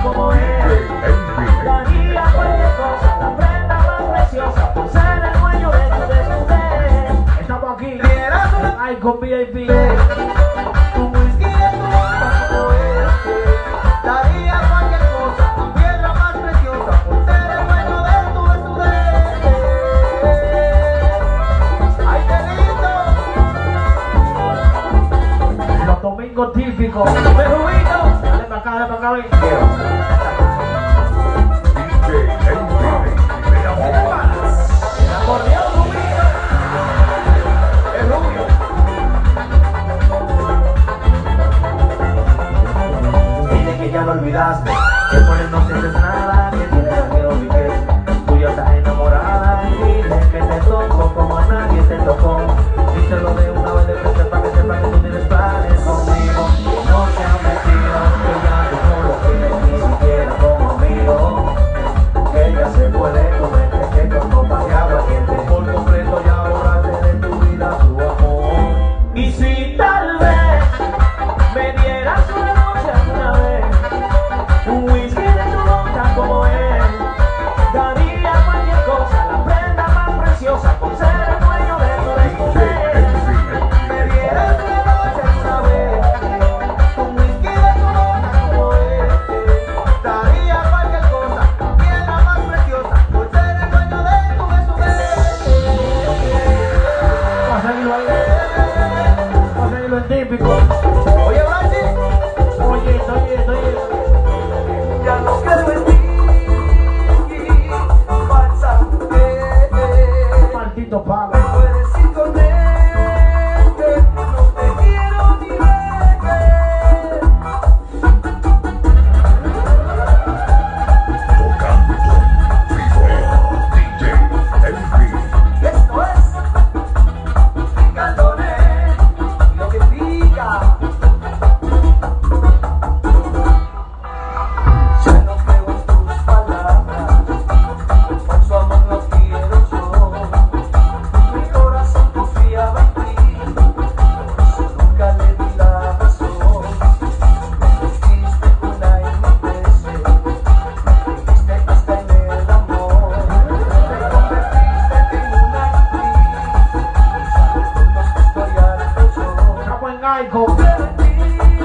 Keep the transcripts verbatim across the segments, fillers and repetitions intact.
como él. Daría cualquier cosa, la prenda más preciosa, por ser el dueño de tu desnudez. Estamos aquí, ay, con V I P. Un whisky de tu boca como este. Daría cualquier cosa, la piedra más preciosa, por ser el dueño de tu desnudez. ¡Ay, qué lindo! Los domingos típicos. Perubito, dale para acá, dale para acá, ven. El acordeón, Rubito. Es rubio. Dile que ya lo olvidaste, que por él no sientes nada, que tienes que olvidar. Tú ya estás enamorada, dile que te toco como a nadie te tocó. Díselo de una vez de frente para que sepa que tú tienes planes conmigo. No seas metido, que ya tú no lo quieres ni siquiera como amigo. Que ella se puede comerte que con copas de agua caliente. Por completo ya borraste de tu vida tu amor. Y si tal vez me dieras una noche alguna vez, un whisky de tu boca como él, daría cualquier cosa, la prenda más preciosa, por ser el dueño de tu desnudez. Me dieras una noche alguna vez, un whisky de tu boca como este. Daría cualquier cosa, la piedra más preciosa, por ser el dueño de tu desnudez. Vamos a seguirlo ahí, vamos a seguirlo en típico. Oye, Brachi, Oye, oye, oye. ya no creo en ti, falsa mujer. Maldito palo. Puedes ir con él, que no te quiero ni ver. Esto es Picandones, lo que pica. Ya no creo en tus palabras, falso amor no quiero yo. Mi corazón confiaba en ti, yo nunca le di la razón. Me metiste una y mil veces, me metiste hasta en el amor. Me convertiste en una actriz, sabes con los que estoy harto yo. Estamos en Gaico. Creo en ti,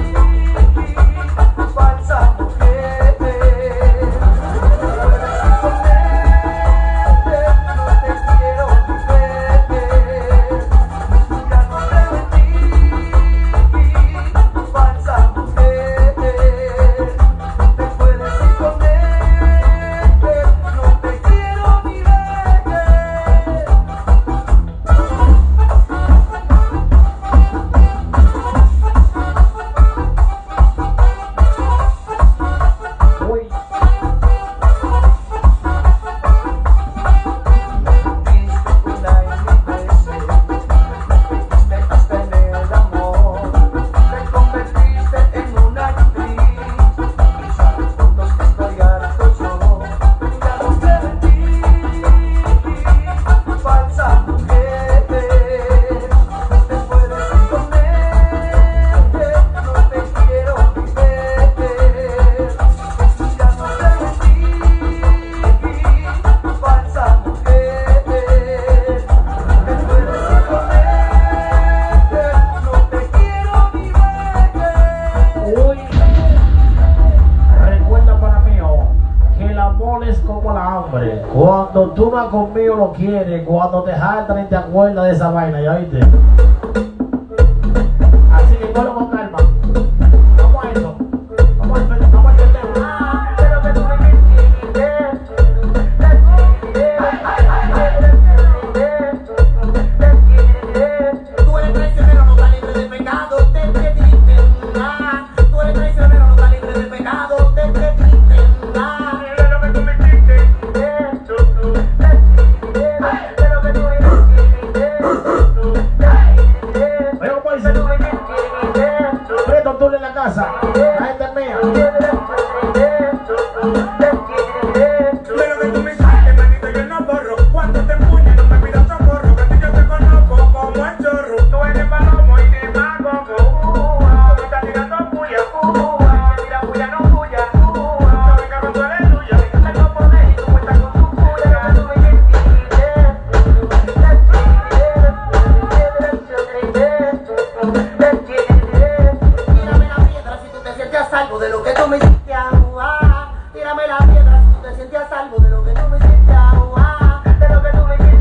falsa mujer. Puedes ir con él, no te quiero ni ver. Ya no creo en ti, falsa mujer. Te puedes ir con él, no te quiero ni ver. Uy, Viste una y mil veces, me metiste hasta en el amor. Te convertiste en una actriz, y sabes con los que estoy harto yo. Ya no creo en ti, falsa mujer. Te puedes ir con él, no te quiero ni ver. Ya no creo en ti, falsa mujer. Te puedes ir con él, no te quiero ni ver. uy. Recuerda para mí, oh, que el amor es como la hambre. Cuando tú no has comido lo quieres, cuando te jaltan y te acuerdas de esa vaina, ¿ya viste? Así que vuelvo con calma. Vamos a eso. Vamos a empezar, vamos a empezar. Espero que tú me entiendas. Tú eres traicionero, no estás libre de pecado. Te entreteniste. Tú eres traicionero, no estás libre de pecado. Te entreteniste. Espero que tú me entiendas. Espero que tú me entiendas. Oye, ¿cómo dice? Preto tú en la casa. La gente es mía. Pero que tú me hiciste, manito, yo no borro. Cuando te empuñes, no me pidas socorro. Que si yo te conozco como el chorro. Tú eres palomo y te mago. Tú estás tirando puya. Tira puya, no puya. agua. Tírame la piedra si tú te sientes a salvo de lo que tú me sientes agua. De lo que tú me sientes.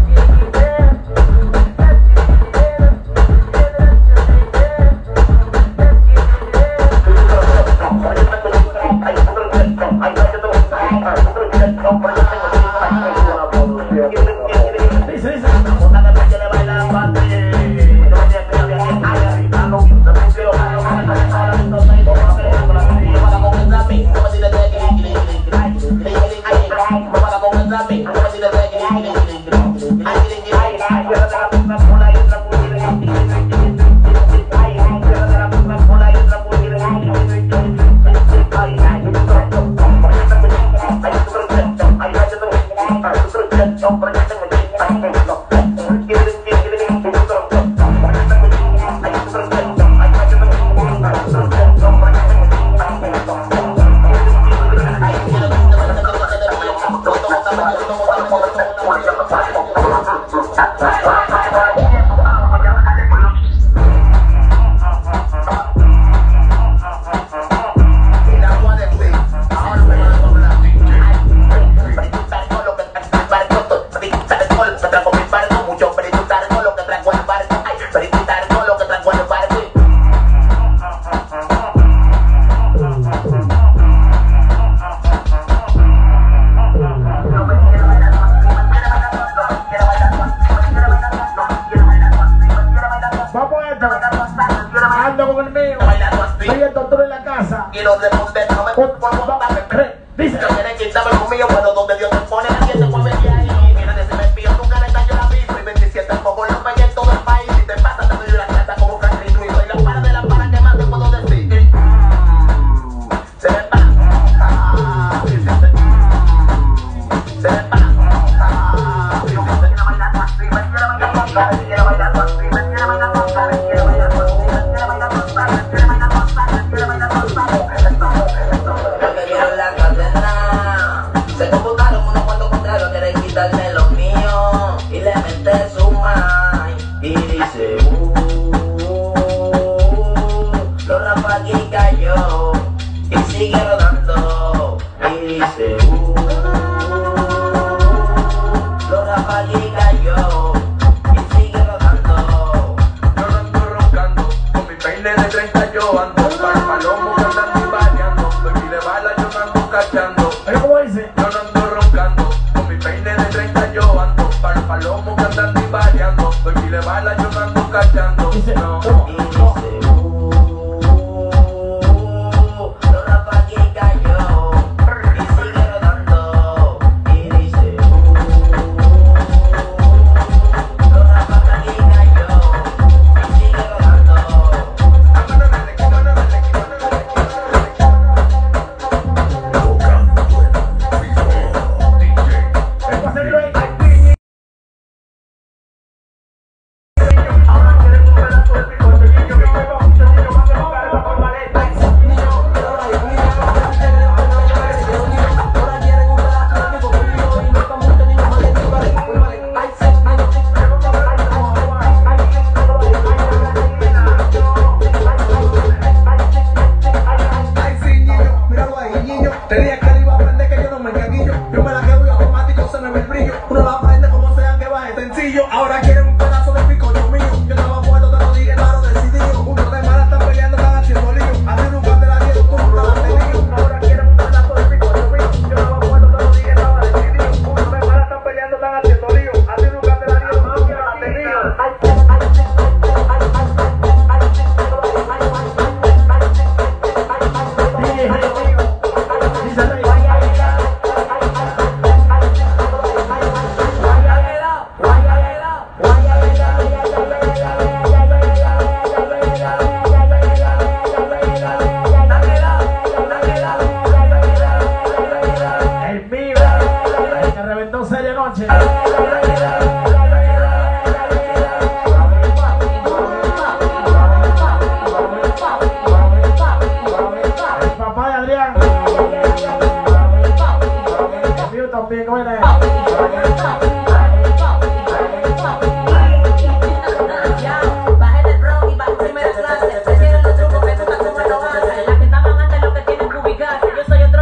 Yo soy otro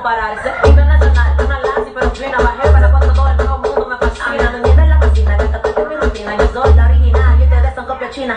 compararse. Internacional, una lanza pero fina, bajé para cuando todo el mundo me fascina. Me mienten la cocina, que esta es mi rutina. Yo soy la original y ustedes son copia china.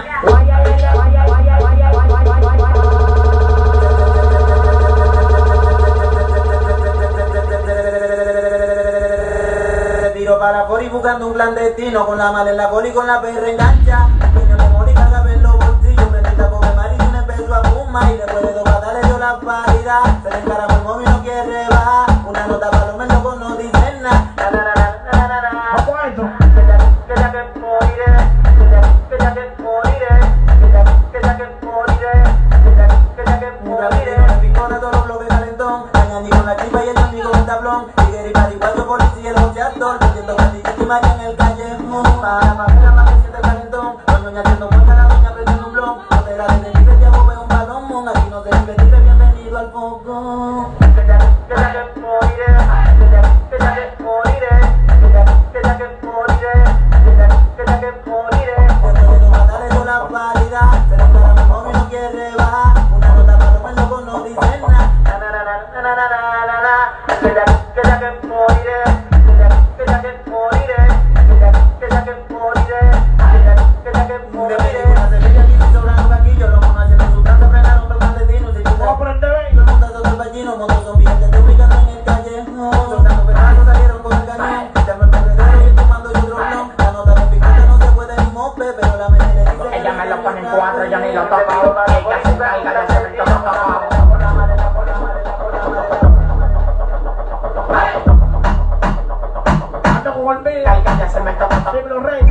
Tiro para Cori buscando un clandestino, con la mala en la coli, con la perra engancha. Niño de Mori carga en los bolsillos, me neta porque Mari tiene peso a fuma y después de dos patas le dio la parida. Se le encara por móvil, no quiere bajar. Una nota para los menos no dicen nada. ¿Cómo es esto? Que ya que moriré, que ya que moriré, que ya que ya que moriré, que ya que ya que moriré. Me pico de todos los bloques calentón, añadí con la chipa y el amigo con tablón. Tigre y pariguayo, policía y el boxeador, metiendo gatilla y maría en el callejón. Para para para que siente calentón, con doña haciendo muerta la doña prendiendo un blon. No te la detenible, ya mueve un balón, mon, aquí no te divertiré, bienvenido al foco. Que ya que ya que moriré, que ya que ya que moriré, que ya que ya que moriré, que ya que ya que moriré. Después de dos patas le dio la pálida, se le encara mi móvil, no quiere bajar. Una nota para los locos no dicen nada. Que ya que ya que moriré, que ya que ya que moriré, que ya que ya que moriré, que ya que ya que moriré. Una semilla aquí si sobran los caquillos, los monos haciendo su casa frenaron por clandestino. Si ¿Cómo aprende todo el mundo todo el ballino, motos son billetes te ubicando en el callejón. Soltando pedazos salieron con el cañón, llamo el perdedor y tomando yo otro blon. La nota de picante no se puede ni mope, pero la mente le dice. Ella me lo pone en cuatro, yo ni lo toco. Ella se caiga de cemento tocado. Ando con el mío. Caiga de cemento tocado. Dímelo, rey.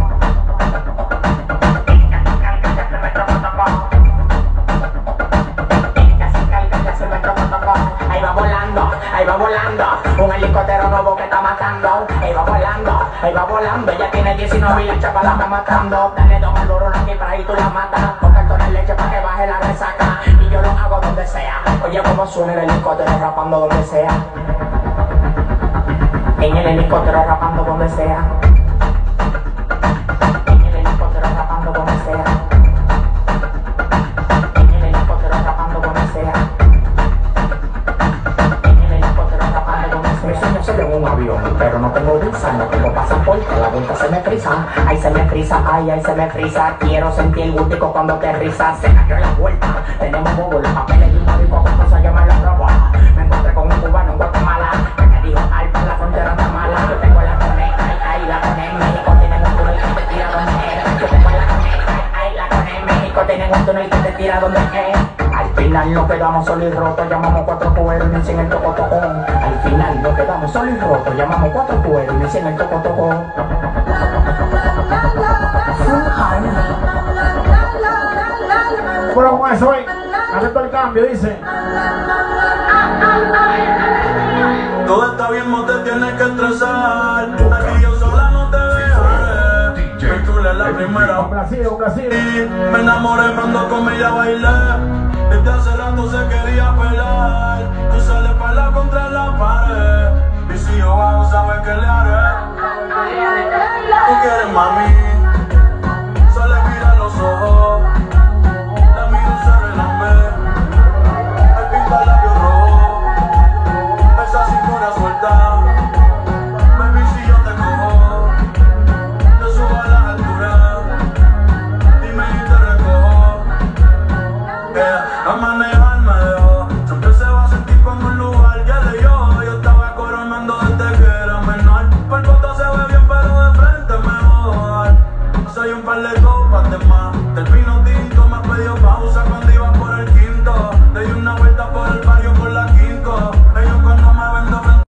Ahí va volando, ahí va volando. Un helicóptero nuevo que está matando. Ahí va volando, ahí va volando. Ella tiene diecinueve y la chapa la está matando. Dale dos al burro aquí para ahí tú la matas. Con cartones leche para que baje la resaca. Y yo lo hago donde sea. Oye como suena el helicóptero rapando donde sea. En el helicóptero rapando donde sea. En el helicóptero rapando donde sea. En el helicóptero rapando donde sea. Mi sueño es ser en un avión, pero no tengo visa, no tengo pasaporte, la vuelta se me frisa, ay se me frisa, ay ay se me frisa, quiero sentir el gustico cuando te risa, se cayó la vuelta, tenemos bobo, los papeles y un marico con cosas yo me los robo, me encontré con un cubano en Guatemala, que me dijo alfa, la frontera está mala, yo tengo la conecta, ay ay la con en México tienen un túnel que te tira donde es, yo tengo la conecta, ay la con en México tienen un túnel que te tira donde es. Al final nos quedamos solos y rotos, llamamos cuatro cueros y sin el toco toco. Al final nos quedamos solos y rotos, llamamos cuatro cueros y sin el toco toco. Bueno, con eso, eh. Acepto el cambio, dice. Todo está bien, no te tienes que estresar. Aquí yo sola no te dejaré. Me chulé la primera. Complacido, complacido. Me enamoré cuando con ella bailé. Desde hace rato se quería pelar. Tú sales para la